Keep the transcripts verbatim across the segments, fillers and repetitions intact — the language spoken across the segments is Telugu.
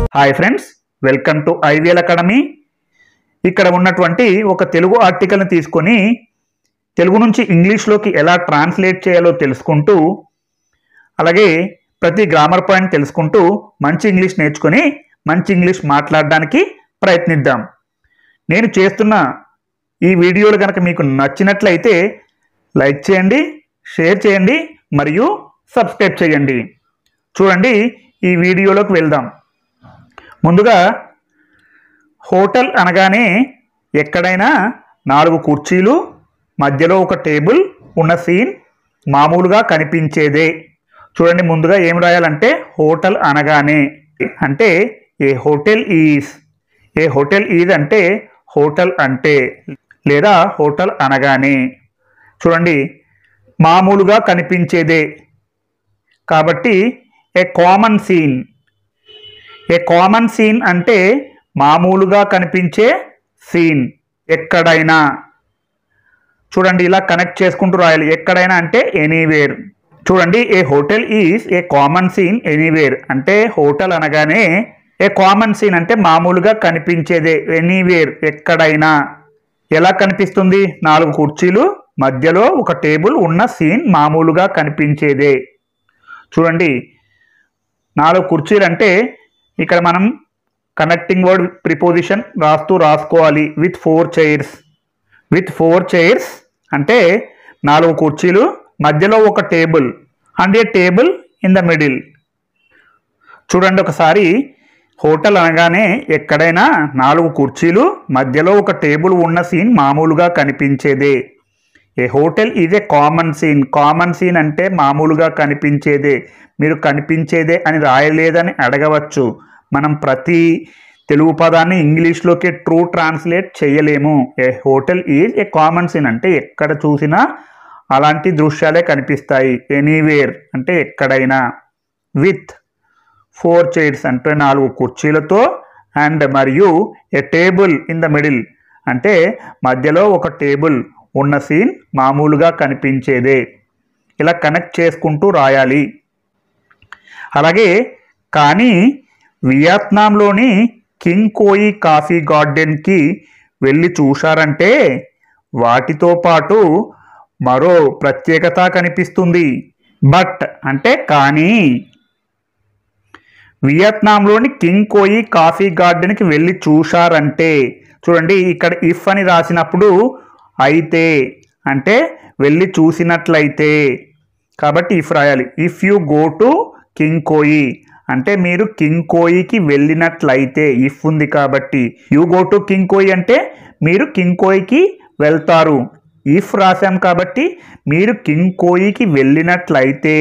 Hi friends, welcome to IVL academy. ఇక్కడ ఉన్నటువంటి ఒక తెలుగు ఆర్టికల్ని తీసుకొని తెలుగు నుంచి ఇంగ్లీష్లోకి ఎలా ట్రాన్స్లేట్ చేయాలో తెలుసుకుంటూ, అలాగే ప్రతి గ్రామర్ పాయింట్ తెలుసుకుంటూ మంచి ఇంగ్లీష్ నేర్చుకొని మంచి ఇంగ్లీష్ మాట్లాడడానికి ప్రయత్నిద్దాం. నేను చేస్తున్న ఈ వీడియోలు కనుక మీకు నచ్చినట్లయితే లైక్ చేయండి, షేర్ చేయండి మరియు సబ్స్క్రైబ్ చేయండి. చూడండి, ఈ వీడియోలోకి వెళ్దాం. ముందుగా హోటల్ అనగానే ఎక్కడైనా నాలుగు కుర్చీలు మధ్యలో ఒక టేబుల్ ఉన్న సీన్ మామూలుగా కనిపించేదే. చూడండి, ముందుగా ఏం రాయాలంటే హోటల్ అనగానే అంటే a hotel is, a hotel is అంటే హోటల్ అంటే లేదా హోటల్ అనగానే. చూడండి, మామూలుగా కనిపించేదే కాబట్టి a common scene. A common scene అంటే మామూలుగా కనిపించే సీన్, ఎక్కడైనా. చూడండి, ఇలా కనెక్ట్ చేసుకుంటూ రాయాలి. ఎక్కడైనా అంటే ఎనీవేర్. చూడండి, a hotel is a common scene anywhere అంటే హోటల్ అనగానే ఏ కామన్ సీన్ అంటే మామూలుగా కనిపించేదే, ఎనీవేర్ ఎక్కడైనా. ఎలా కనిపిస్తుంది? నాలుగు కుర్చీలు మధ్యలో ఒక టేబుల్ ఉన్న సీన్ మామూలుగా కనిపించేదే. చూడండి, నాలుగు కుర్చీలు అంటే ఇక్కడ మనం కనెక్టింగ్ వర్డ్ ప్రిపోజిషన్ రాస్తూ రాసుకోవాలి. With four chairs. With four chairs అంటే నాలుగు కుర్చీలు మధ్యలో ఒక table and a table in the middle. చూడండి ఒకసారి, హోటల్ అనగానే ఎక్కడైనా నాలుగు కుర్చీలు మధ్యలో ఒక టేబుల్ ఉన్న సీన్ మామూలుగా కనిపించేదే. A hotel is a common scene. Common scene అంటే మామూలుగా కనిపించేదే. మీరు కనిపించేదే అని రాయలేదని అడగవచ్చు. మనం ప్రతి తెలుగు పదాన్ని ఇంగ్లీష్లోకి ట్రూ ట్రాన్స్లేట్ చేయలేము. A hotel is a common scene అంటే ఎక్కడ చూసినా అలాంటి దృశ్యాలే కనిపిస్తాయి. ఎనీవేర్ అంటే ఎక్కడైనా. విత్ ఫోర్ చైర్స్ అంటే నాలుగు కుర్చీలతో, అండ్ మరియు a table in the middle అంటే మధ్యలో ఒక టేబుల్ ఉన్న సీన్ మామూలుగా కనిపించేదే. ఇలా కనెక్ట్ చేసుకుంటూ రాయాలి. అలాగే కానీ వియత్నాంలోని కింగ్ కోయి కాఫీ గార్డెన్కి వెళ్ళి చూశారంటే వాటితో పాటు మరో ప్రత్యేకత కనిపిస్తుంది. బట్ అంటే కానీ. వియత్నాంలోని కింగ్ కోయి కాఫీ గార్డెన్కి వెళ్ళి చూశారంటే, చూడండి ఇక్కడ ఇఫ్ అని రాసినప్పుడు అయితే అంటే వెళ్ళి చూసినట్లయితే, కాబట్టి ఇఫ్ రాయాలి. If you go to King Koi అంటే మీరు కింగ్ కోయికి వెళ్ళినట్లయితే, ఇఫ్ ఉంది కాబట్టి. You go to King Koi అంటే మీరు కింగ్ కోయికి వెళ్తారు. ఇఫ్ రాసాం కాబట్టి మీరు కింగ్ కోయికి వెళ్ళినట్లయితే.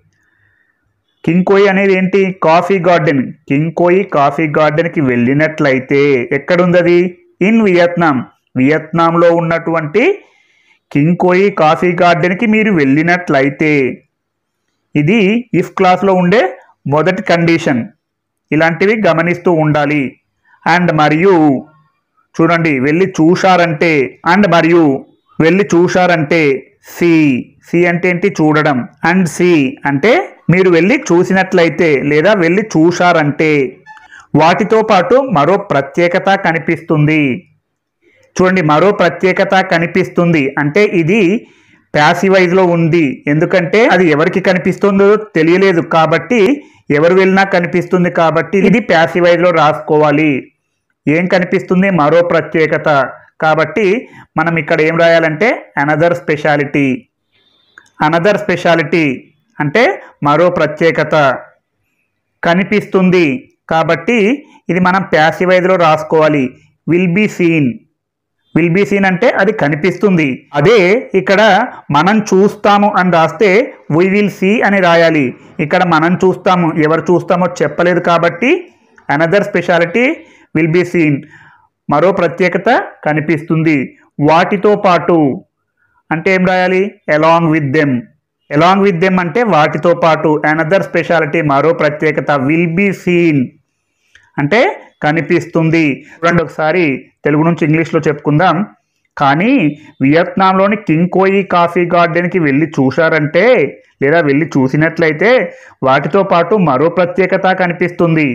కింగ్ కోయి అనేది ఏంటి? Coffee garden. King Koi coffee గార్డెన్కి వెళ్ళినట్లయితే ఎక్కడుంది అది? In Vietnam. వియత్నాంలో ఉన్నటువంటి కింగ్ కోయి కాఫీ గార్డెన్కి మీరు వెళ్ళినట్లయితే. ఇది ఇఫ్ క్లాస్లో ఉండే మొదటి కండిషన్. ఇలాంటివి గమనిస్తూ ఉండాలి. అండ్ మరియు చూడండి, వెళ్ళి చూశారంటే అండ్ మరియు వెళ్ళి చూశారంటే సి. సి అంటే ఏంటి? చూడడం. అండ్ సి అంటే మీరు వెళ్ళి చూసినట్లయితే లేదా వెళ్ళి చూశారంటే. వాటితో పాటు మరో ప్రత్యేకత కనిపిస్తుంది. చూడండి, మరో ప్రత్యేకత కనిపిస్తుంది అంటే ఇది ప్యాసివైజ్లో ఉంది. ఎందుకంటే అది ఎవరికి కనిపిస్తుందో తెలియలేదు కాబట్టి, ఎవరు వెళ్ళినా కనిపిస్తుంది కాబట్టి ఇది ప్యాసివైజ్లో రాసుకోవాలి. ఏం కనిపిస్తుంది? మరో ప్రత్యేకత. కాబట్టి మనం ఇక్కడ ఏం రాయాలంటే అనదర్ స్పెషాలిటీ. అనదర్ స్పెషాలిటీ అంటే మరో ప్రత్యేకత కనిపిస్తుంది కాబట్టి ఇది మనం ప్యాసివైజ్లో రాసుకోవాలి. Will be seen. Will be seen అంటే అది కనిపిస్తుంది. అదే ఇక్కడ మనం చూస్తాము అని రాస్తే వీ విల్ సీ అని రాయాలి. ఇక్కడ మనం చూస్తాము, ఎవరు చూస్తామో చెప్పలేదు కాబట్టి another speciality will be seen. మరో ప్రత్యేకత కనిపిస్తుంది. వాటితో పాటు అంటే ఏం రాయాలి? Along with them. Along with them అంటే వాటితో పాటు. అనదర్ స్పెషాలిటీ మరో ప్రత్యేకత. విల్ బి సీన్ అంటే కనిపిస్తుంది. చూడండి, ఒకసారి తెలుగు నుంచి ఇంగ్లీష్లో చెప్పుకుందాం. కానీ వియత్నాంలోని కింగ్ కోయి కాఫీ గార్డెన్కి వెళ్ళి చూశారంటే లేదా వెళ్ళి చూసినట్లయితే వాటితో పాటు మరో ప్రత్యేకత కనిపిస్తుంది.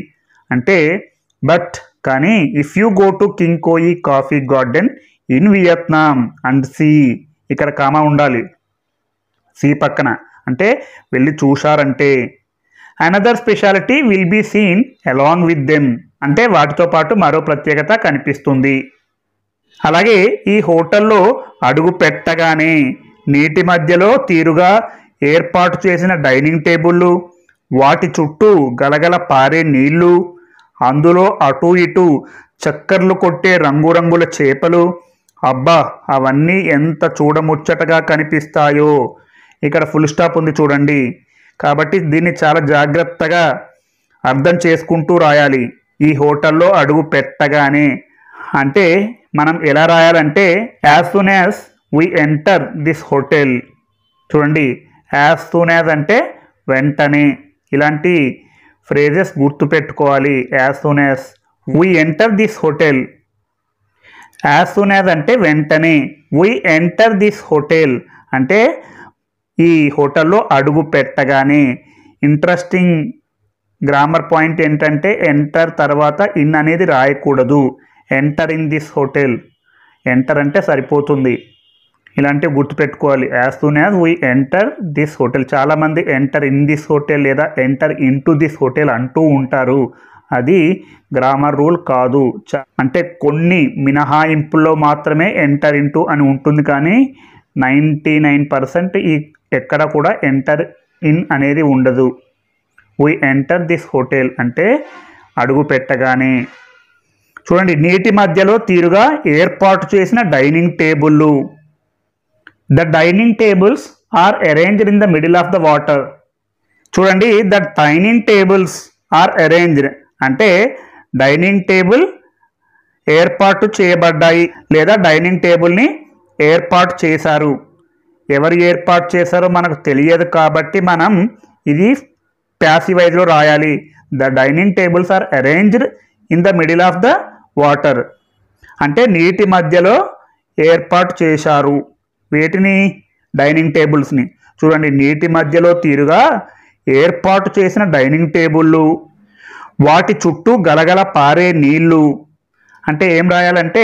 అంటే బట్ కానీ if you go to King Koi coffee garden in Vietnam and see, ఇక్కడ కామా ఉండాలి సి పక్కన, అంటే వెళ్ళి చూశారంటే another speciality will be seen along with them, అంటే వాటితో పాటు మరో ప్రత్యేకత కనిపిస్తుంది. అలాగే ఈ హోటల్లో అడుగు పెట్టగానే నీటి మధ్యలో తీరుగా ఏర్పాటు చేసిన డైనింగ్ టేబుళ్ళు, వాటి చుట్టూ గలగల పారే నీళ్లు, అందులో అటు ఇటు చక్కర్లు కొట్టే రంగురంగుల చేపలు, అబ్బా అవన్నీ ఎంత చూడముచ్చటగా కనిపిస్తాయో. ఇక్కడ ఫుల్ స్టాప్ ఉంది చూడండి, కాబట్టి దీన్ని చాలా జాగ్రత్తగా అర్థం చేసుకుంటూ రాయాలి. ఈ హోటల్లో అడుగు పెట్టగానే అంటే మనం ఎలా రాయాలంటే as soon as we enter this hotel. చూడండి, యాజ్ సూన్ యాజ్ అంటే వెంటనే, ఇలాంటి ఫ్రేజెస్ గుర్తుపెట్టుకోవాలి. As soon as we enter this hotel, as soon as అంటే వెంటనే, వీ ఎంటర్ దిస్ హోటల్ అంటే ఈ హోటల్లో అడుగు పెట్టగానే. ఇంట్రెస్టింగ్ గ్రామర్ పాయింట్ ఏంటంటే ఎంటర్ తర్వాత ఇన్ అనేది రాయకూడదు. Enter in this hotel, enter అంటే సరిపోతుంది. ఇలాంటివి గుర్తుపెట్టుకోవాలి. As soon as we enter this hotel. చాలామంది ఎంటర్ ఇన్ దిస్ హోటల్ లేదా enter into this hotel అంటూ ఉంటారు, అది గ్రామర్ రూల్ కాదు. అంటే కొన్ని మినహాయింపుల్లో మాత్రమే ఎంటర్ ఇంటూ అని ఉంటుంది, కానీ నైంటీ నైన్ పర్సెంట్ ఈ ఎక్కడ కూడా ఎంటర్ ఇన్ అనేది ఉండదు. వీ ఎంటర్ దిస్ హోటల్ అంటే అడుగు పెట్టగానే. చూడండి, నీటి మధ్యలో తీరుగా ఏర్పాటు చేసిన డైనింగ్ టేబుళ్ళు. The dining tables are arranged in the middle of the water. చూడండి, the dining tables are arranged అంటే డైనింగ్ టేబుల్ ఏర్పాటు చేయబడ్డాయి లేదా డైనింగ్ టేబుల్ని ఏర్పాటు చేశారు. ఎవరు ఏర్పాటు చేశారో మనకు తెలియదు కాబట్టి మనం ఇది ప్యాసివైజ్లో రాయాలి. The dining tables are arranged in the middle of the water అంటే నీటి మధ్యలో ఏర్పాటు చేశారు. వేటిని? డైనింగ్ టేబుల్స్ని. చూడండి, నీటి మధ్యలో తీరుగా ఏర్పాటు చేసిన డైనింగ్ టేబుళ్ళు, వాటి చుట్టూ గలగల పారే నీళ్లు అంటే ఏం రాయాలంటే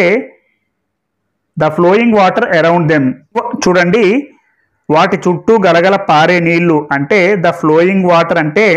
the flowing water around them. చూడండి, వాటి చుట్టూ గలగల పారే నీళ్లు అంటే ద ఫ్లోయింగ్ వాటర్ అంటే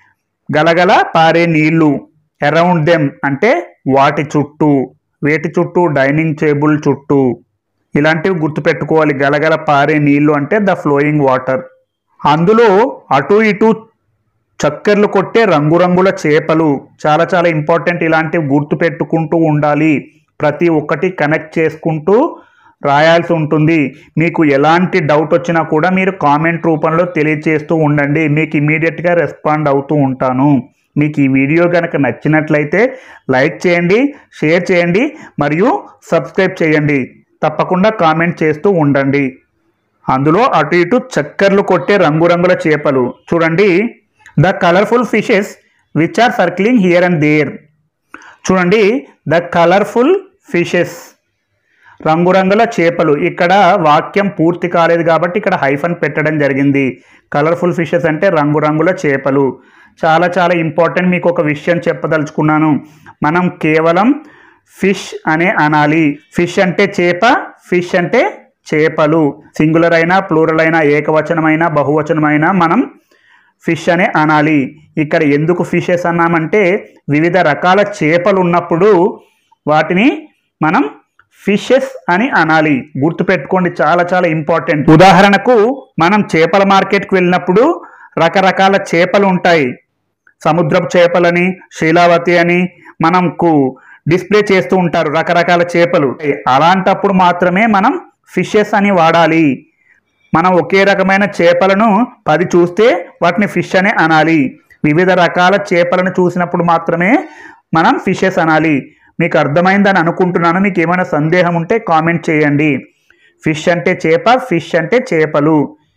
గలగల పారే నీళ్లు, అరౌండ్ దెమ్ అంటే వాటి చుట్టూ. వేటి చుట్టూ? డైనింగ్ టేబుల్ చుట్టూ. ఇలాంటివి గుర్తుపెట్టుకోవాలి. గలగల పారే నీళ్లు అంటే ద ఫ్లోయింగ్ వాటర్. అందులో అటు ఇటు చక్కర్లు కొట్టే రంగురంగుల చేపలు. చాలా చాలా ఇంపార్టెంట్. ఇలాంటివి గుర్తుపెట్టుకుంటూ ఉండాలి. ప్రతి ఒక్కటి కనెక్ట్ చేసుకుంటూ రాయాల్సి ఉంటుంది. మీకు ఎలాంటి డౌట్ వచ్చినా కూడా మీరు కామెంట్ రూపంలో తెలియజేస్తూ ఉండండి. మీకు ఇమీడియట్గా రెస్పాండ్ అవుతూ ఉంటాను. మీకు ఈ వీడియో కనుక నచ్చినట్లయితే లైక్ చేయండి, షేర్ చేయండి మరియు సబ్స్క్రైబ్ చేయండి. తప్పకుండా కామెంట్ చేస్తూ ఉండండి. అందులో అటు ఇటు చక్కర్లు కొట్టే రంగురంగుల చేపలు. చూడండి, the colourful fishes which are circling here and there. చూడండి, ద కలర్ఫుల్ ఫిషెస్ రంగురంగుల చేపలు. ఇక్కడ వాక్యం పూర్తి కాలేదు కాబట్టి ఇక్కడ హైఫన్ పెట్టడం జరిగింది. కలర్ఫుల్ ఫిషెస్ అంటే రంగురంగుల చేపలు. చాలా చాలా ఇంపార్టెంట్. మీకు ఒక విషయం చెప్పదలుచుకున్నాను. మనం కేవలం ఫిష్ అనే అనాలి. ఫిష్ అంటే చేప, ఫిష్ అంటే చేపలు. సింగులర్ అయినా ప్లూరల్ అయినా ఏకవచనమైనా బహువచనమైనా మనం ఫిష్ అనే అనాలి. ఇక్కడ ఎందుకు ఫిషెస్ అన్నామంటే వివిధ రకాల చేపలు ఉన్నప్పుడు వాటిని మనం ఫిషెస్ అని అనాలి. గుర్తుపెట్టుకోండి, చాలా చాలా ఇంపార్టెంట్. ఉదాహరణకు మనం చేపల మార్కెట్కి వెళ్ళినప్పుడు రకరకాల చేపలు ఉంటాయి. సముద్రపు చేపలని, శీలావతి అని మనకు డిస్ప్లే చేస్తూ ఉంటారు రకరకాల చేపలు. అలాంటప్పుడు మాత్రమే మనం ఫిషెస్ అని వాడాలి. మనం ఒకే రకమైన చేపలను పది చూస్తే వాటిని ఫిష్ అనే అనాలి. వివిధ రకాల చేపలను చూసినప్పుడు మాత్రమే మనం ఫిషెస్ అనాలి. మీకు అర్థమైందని అనుకుంటున్నాను. మీకు ఏమైనా సందేహం ఉంటే కామెంట్ చేయండి. ఫిష్ అంటే చేప, ఫిష్ అంటే చేపలు.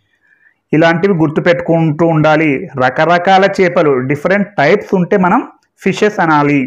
ఇలాంటివి గుర్తుపెట్టుకుంటూ ఉండాలి. రకరకాల చేపలు, డిఫరెంట్ టైప్స్ ఉంటే మనం ఫిషెస్ అనాలి.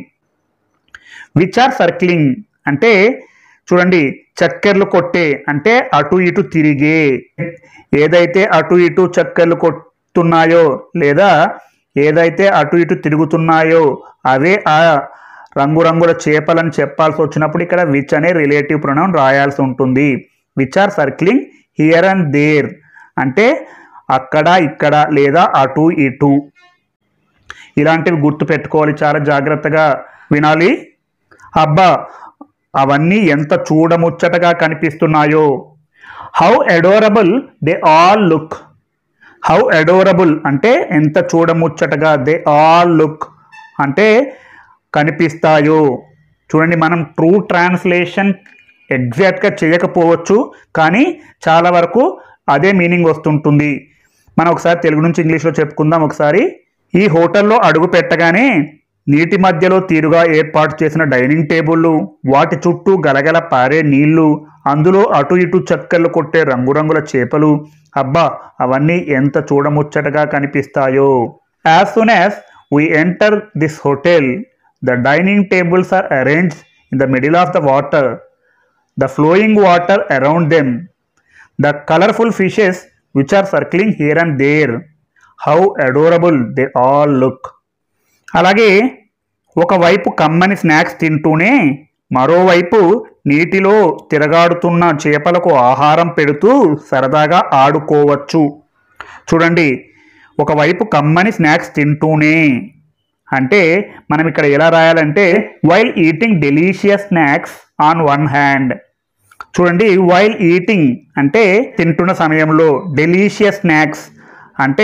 విచ్ ఆర్ సర్క్లింగ్ అంటే చూడండి, చక్కెర్లు కొట్టే అంటే అటు ఇటు తిరిగే. ఏదైతే అటు ఇటు చక్కెర్లు కొట్టున్నాయో లేదా ఏదైతే అటు ఇటు తిరుగుతున్నాయో అవే ఆ రంగురంగుల చేపలని చెప్పాల్సి వచ్చినప్పుడు ఇక్కడ విచ్ అనే రిలేటివ్ ప్రొనౌన్ రాయాల్సి ఉంటుంది. Which are circling here and there అంటే అక్కడ ఇక్కడ లేదా అటు ఇటు. ఇలాంటివి గుర్తు పెట్టుకోవాలి, చాలా జాగ్రత్తగా వినాలి. అబ్బా అవన్నీ ఎంత చూడముచ్చటగా కనిపిస్తున్నాయో. How adorable they all look. How adorable అంటే ఎంత చూడముచ్చటగా, దే ఆల్ లుక్ అంటే కనిపిస్తాయో. చూడండి, మనం ట్రూ ట్రాన్స్లేషన్ ఎగ్జాక్ట్గా చేయకపోవచ్చు, కానీ చాలా వరకు అదే మీనింగ్ వస్తుంటుంది. మనం ఒకసారి తెలుగు నుంచి ఇంగ్లీష్లో చెప్పుకుందాం. ఒకసారి ఈ హోటల్లో అడుగు పెట్టగానే నీటి మధ్యలో తీరుగా ఏర్పాటు చేసిన డైనింగ్ టేబుళ్ళు, వాటి చుట్టూ గలగల పారే నీళ్లు, అందులో అటు ఇటు చక్కర్లు కొట్టే రంగురంగుల చేపలు, అబ్బా అవన్నీ ఎంత చూడముచ్చటగా కనిపిస్తాయో. As soon as we enter this hotel the dining tables are arranged in the middle of the water, the flowing water around them, the colourful fishes which are circling here and there, how adorable they all look. అలాగే ఒకవైపు కమ్మని స్నాక్స్ తింటూనే మరోవైపు నీటిలో తిరగాడుతున్న చేపలకు ఆహారం పెడుతూ సరదాగా ఆడుకోవచ్చు. చూడండి, ఒకవైపు కమ్మని స్నాక్స్ తింటూనే అంటే మనం ఇక్కడ ఎలా రాయాలంటే while eating delicious snacks on one hand. చూడండి, వైల్ ఈటింగ్ అంటే తింటున్న సమయంలో, డెలీషియస్ స్నాక్స్ అంటే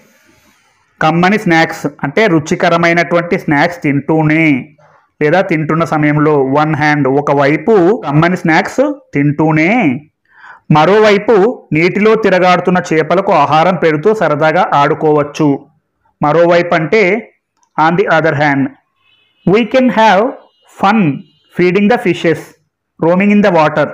కమ్మని స్నాక్స్ అంటే రుచికరమైనటువంటి స్నాక్స్ తింటూనే లేదా తింటున్న సమయంలో, వన్ హ్యాండ్ ఒకవైపు కమ్మని స్నాక్స్ తింటూనే మరోవైపు నీటిలో తిరగాడుతున్న చేపలకు ఆహారం పెడుతూ సరదాగా ఆడుకోవచ్చు. మరోవైపు అంటే on the other hand. We can have fun feeding the fishes roaming in the water.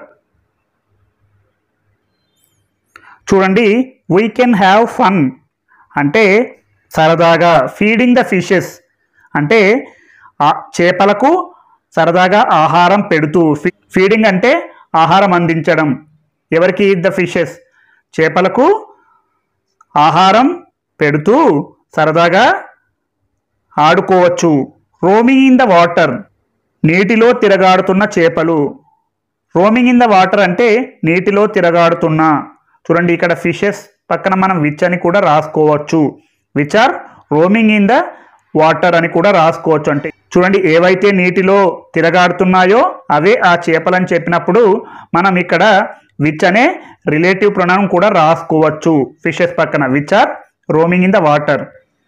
చూడండి, వీ కెన్ హ్యావ్ ఫన్ అంటే సరదాగా, ఫీడింగ్ ద ఫిషెస్ అంటే చేపలకు సరదాగా ఆహారం పెడుతూ, ఫీడింగ్ అంటే ఆహారం అందించడం. ఎవరికి? ద ఫిషెస్ చేపలకు ఆహారం పెడుతూ సరదాగా ఆడుకోవచ్చు. రోమింగ్ ఇన్ ద వాటర్ నీటిలో తిరగాడుతున్న చేపలు. రోమింగ్ ఇన్ ద వాటర్ అంటే నీటిలో తిరగాడుతున్న. చూడండి, ఇక్కడ ఫిషెస్ పక్కన మనం విచ్ అని కూడా రాసుకోవచ్చు. Which are roaming in the water అని కూడా రాసుకోవచ్చు. అంటే చూడండి, ఏవైతే నీటిలో తిరగాడుతున్నాయో అవే ఆ చేపలని చెప్పినప్పుడు మనం ఇక్కడ విచ్ అనే రిలేటివ్ ప్రొనౌన్ కూడా రాసుకోవచ్చు. ఫిషెస్ పక్కన which are roaming in the water.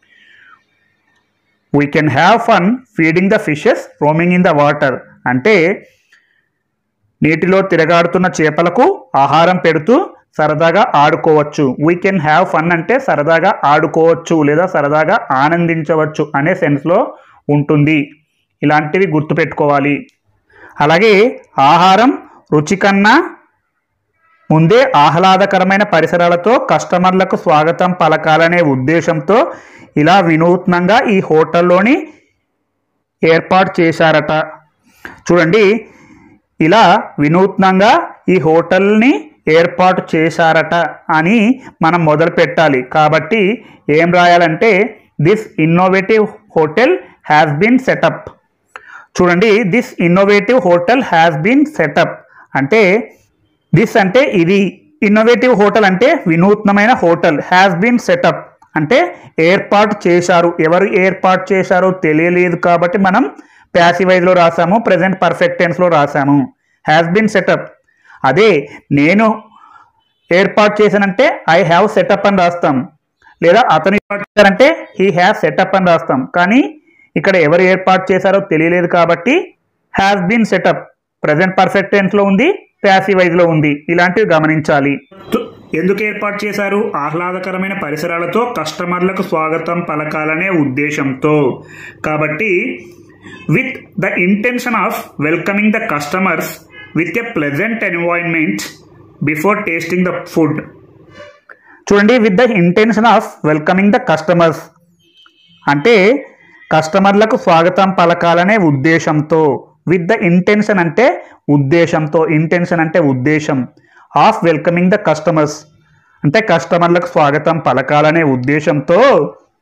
We can have fun feeding the fishes roaming in the water అంటే నీటిలో తిరగాడుతున్న చేపలకు ఆహారం పెడుతూ సరదాగా ఆడుకోవచ్చు. వీ కెన్ హ్యావ్ ఫన్ అంటే సరదాగా ఆడుకోవచ్చు లేదా సరదాగా ఆనందించవచ్చు అనే సెన్స్లో ఉంటుంది. ఇలాంటివి గుర్తుపెట్టుకోవాలి. అలాగే ఆహారం రుచి కన్నా ముందే ఆహ్లాదకరమైన పరిసరాలతో కస్టమర్లకు స్వాగతం పలకాలనే ఉద్దేశంతో ఇలా వినూత్నంగా ఈ హోటల్లోని ఏర్పాటు చేశారట. చూడండి, ఇలా వినూత్నంగా ఈ హోటల్ని ఏర్పాటు చేశారట అని మనం మొదలు పెట్టాలి. కాబట్టి ఏం రాయాలంటే this innovative hotel has been set up. చూడండి, this innovative hotel has been set up అంటే దిస్ అంటే ఇది, ఇన్నోవేటివ్ హోటల్ అంటే వినూత్నమైన హోటల్, హ్యాస్ బీన్ సెటప్ అంటే ఏర్పాటు చేశారు. ఎవరు ఏర్పాటు చేశారో తెలియలేదు కాబట్టి మనం ప్యాసివైజ్లో రాసాము, ప్రెజెంట్ పర్ఫెక్ట్ టెన్స్లో రాసాము. Has been set up. అదే నేను ఏర్పాటు చేశానంటే ఐ హ్యావ్ సెటప్ అని రాస్తాం, లేదా అతను ఏర్పాటు చేశారంటే హీ హ్యాస్ సెటప్ అని రాస్తాం. కానీ ఇక్కడ ఎవరు ఏర్పాటు చేశారో తెలియలేదు కాబట్టి has been set up present perfect టెన్స్లో ఉంది, ప్యాసివైజ్లో ఉంది. ఇలాంటివి గమనించాలి. ఎందుకు ఏర్పాటు చేశారు? ఆహ్లాదకరమైన పరిసరాలతో కస్టమర్లకు స్వాగతం పలకాలనే ఉద్దేశంతో. కాబట్టి with the intention of welcoming the customers with a pleasant environment before tasting the food. చూడండి, with the intention of welcoming the customers అంటే కస్టమర్లకు స్వాగతం పలకాలనే ఉద్దేశంతో. విత్ ద ఇంటెన్షన్ అంటే ఉద్దేశంతో, ఇంటెన్షన్ అంటే ఉద్దేశం, ఆఫ్ వెల్కమింగ్ ద కస్టమర్స్ అంటే కస్టమర్లకు స్వాగతం పలకాలనే ఉద్దేశంతో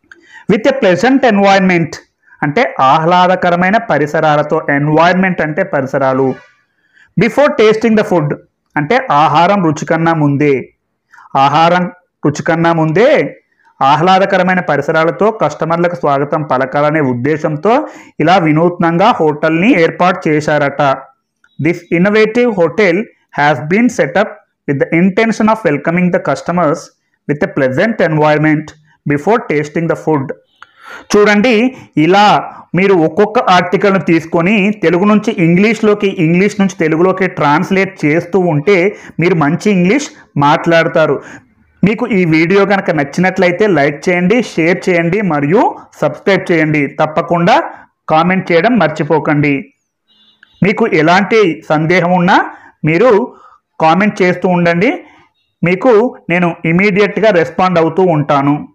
విత్ ఎ ప్లెజెంట్ ఎన్వైర్న్మెంట్ అంటే ఆహ్లాదకరమైన పరిసరాలతో, ఎన్వైర్న్మెంట్ అంటే పరిసరాలు. బిఫోర్ టేస్టింగ్ ద ఫుడ్ అంటే ఆహారం రుచి కన్నా ముందే, ఆహారం రుచి కన్నా ముందే ఆహ్లాదకరమైన పరిసరాలతో కస్టమర్లకు స్వాగతం పలకాలనే ఉద్దేశంతో ఇలా వినూత్నంగా హోటల్ని ఏర్పాటు చేశారట. This innovative hotel has been set up with the intention of welcoming the customers with a pleasant environment before tasting the food. చూడండి, ఇలా మీరు ఒక్కొక్క ఆర్టికల్ను తీసుకొని తెలుగు నుంచి ఇంగ్లీష్లోకి, ఇంగ్లీష్ నుంచి తెలుగులోకి ట్రాన్స్లేట్ చేస్తూ ఉంటే మీరు మంచి ఇంగ్లీష్ మాట్లాడతారు. మీకు ఈ వీడియో కనుక నచ్చినట్లయితే లైక్ చేయండి, షేర్ చేయండి మరియు సబ్స్క్రైబ్ చేయండి. తప్పకుండా కామెంట్ చేయడం మర్చిపోకండి. మీకు ఎలాంటి సందేహం ఉన్నా మీరు కామెంట్ చేస్తూ ఉండండి, మీకు నేను ఇమీడియట్గా రెస్పాండ్ అవుతూ ఉంటాను.